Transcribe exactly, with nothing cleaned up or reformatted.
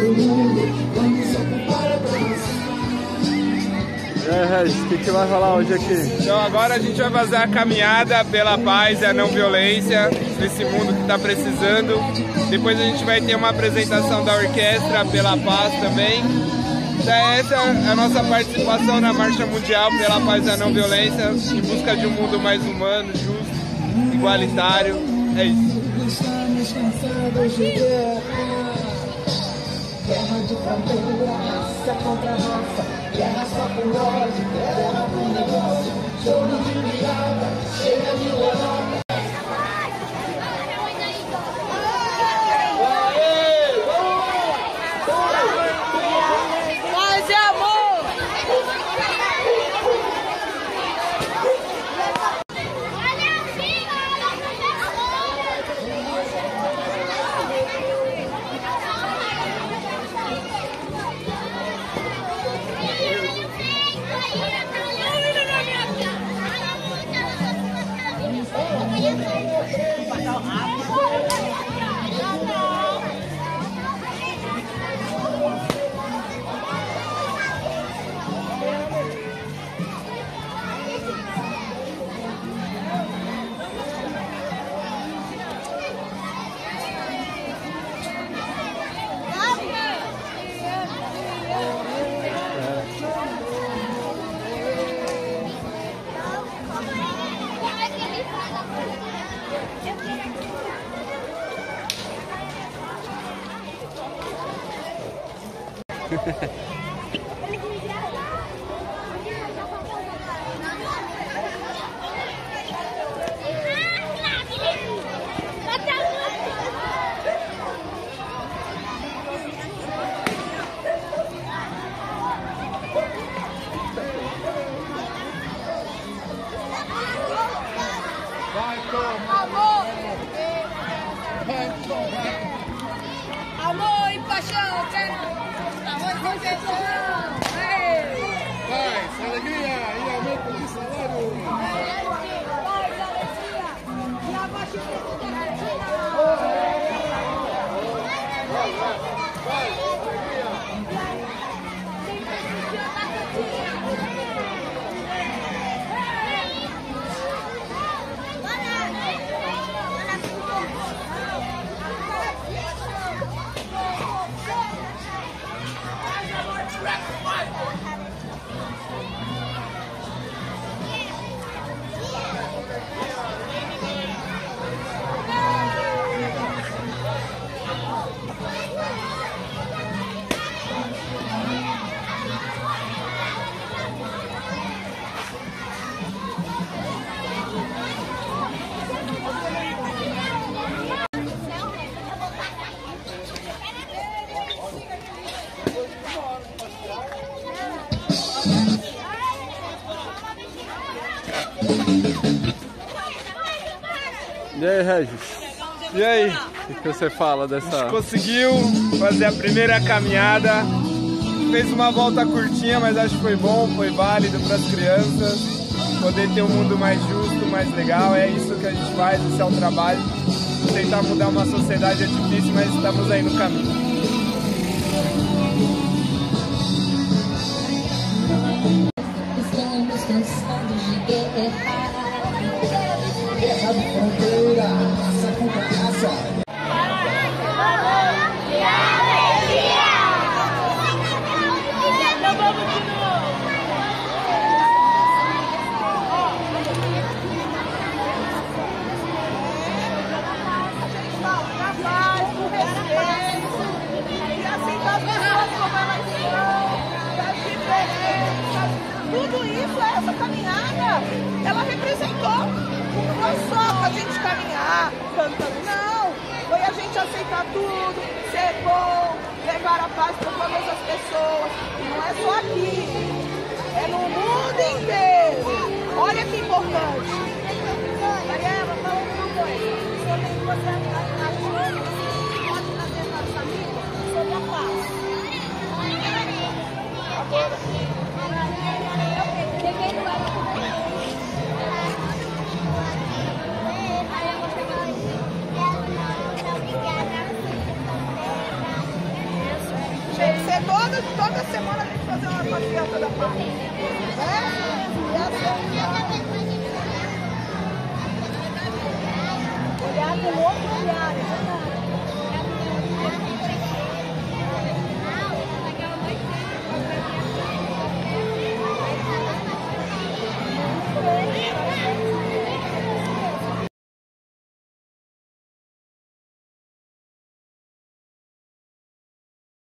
E aí, Regis, o que, que vai rolar hoje aqui? Então agora a gente vai fazer a caminhada pela paz e a não violência nesse mundo que está precisando. Depois a gente vai ter uma apresentação da orquestra pela paz também. Então essa é a nossa participação na Marcha Mundial pela Paz e a Não Violência, em busca de um mundo mais humano, justo, igualitário. É isso. Estamos cansados de guerra. Guerra de fronteira, raça contra raça. Guerra só por ódio, guerra por negócio. Jogo de virada, chega de derrota. Paz e amor! Amor e paixão, quero amor e paixão. Paz, alegria e aumento de salário. Paz, alegria e abaixamento de Argentina. E aí, Regis? E aí? O que você fala dessa... Conseguiu fazer a primeira caminhada, fez uma volta curtinha, mas acho que foi bom, foi válido para as crianças, poder ter um mundo mais justo, mais legal. É isso que a gente faz, esse é um trabalho. Tentar mudar uma sociedade é difícil, mas estamos aí no caminho. Estamos cansados de guerra. Guerra de fronteira, raça contra raça. Tudo isso, essa caminhada, ela representou. Não foi só a gente caminhar cantando, não. Foi a gente aceitar tudo, ser bom, levar a paz para todas as pessoas. E não é só aqui, é no mundo inteiro. Olha que importante. Mariela, fala uma coisa. O senhor tem que mostrar a gente pode trazer para os amigos sobre a paz. Agora. fazer toda, toda semana, tem que fazer uma passeata da paz. É? E essa olhar com outro olhar, é verdade.